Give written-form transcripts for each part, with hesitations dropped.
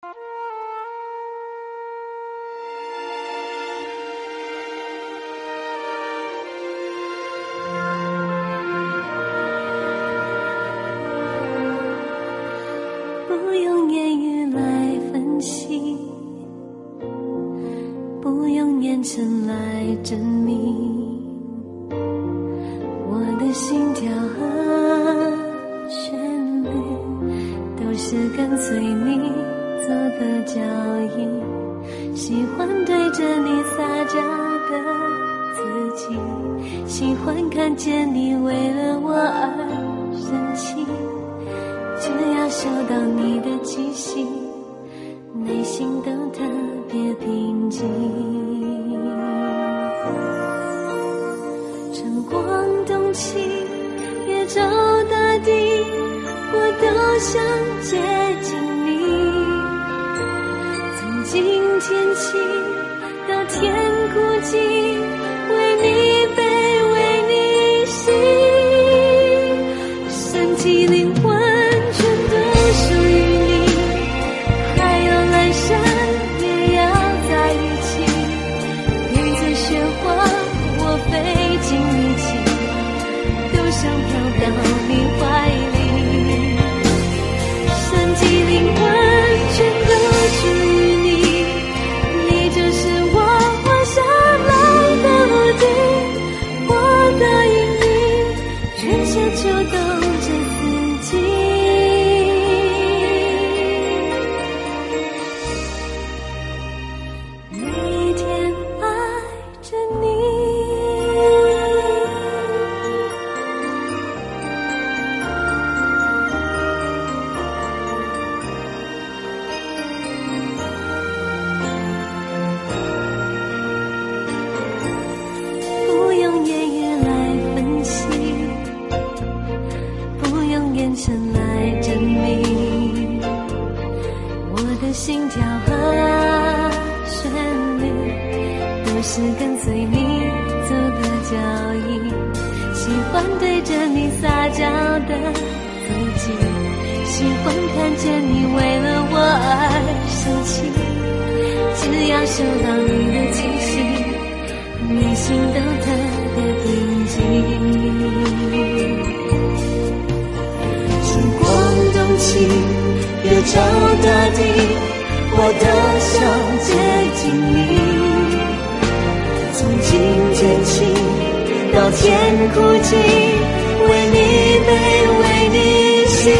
不用言语来分析，不用眼神来证明，我的心跳和旋律都是跟随你走的脚印，喜欢对着你撒娇的自己，喜欢看见你为了我而生气，只要嗅到你的气息，内心都特别平静。晨光动起，夜照大地，我都想接近你。从今天起到天孤寂，为你悲，为你喜，身体灵魂全都属于你，还有阑珊也要在一起，连着雪花我费尽力气，都想飘到你怀里，身体灵魂全都属于你，你就是我画下来的路径，我答应你，春夏秋冬这四季，每一天爱着你。不用言语来分析，不用眼神来证明，我的心跳和旋律都是跟随你走的脚印，喜欢对着你撒娇的自己，喜欢看见你为了我而生气，只要嗅到你的气息，内心都特别平静。晨光动起，夜照大地，我都想接近你。从今天起到天枯寂，为你悲，为你喜，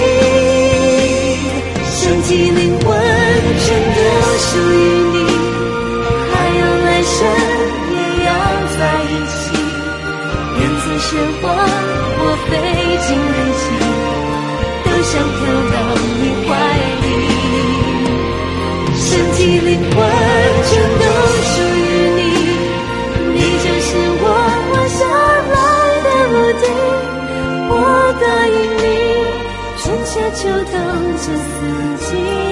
身体灵魂全都属于你，还有来生也要在一起，连次雪花我费尽力气，都想飘到你怀里，身体灵魂全都属于你，你就是我画下来的路径，我答应你，春夏秋冬这四季。